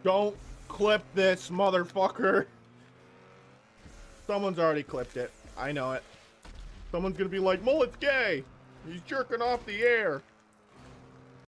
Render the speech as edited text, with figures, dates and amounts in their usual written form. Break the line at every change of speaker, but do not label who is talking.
Don't clip this, motherfucker. Someone's already clipped it. I know it. Someone's gonna be like, Mullet's gay. He's jerking off the air.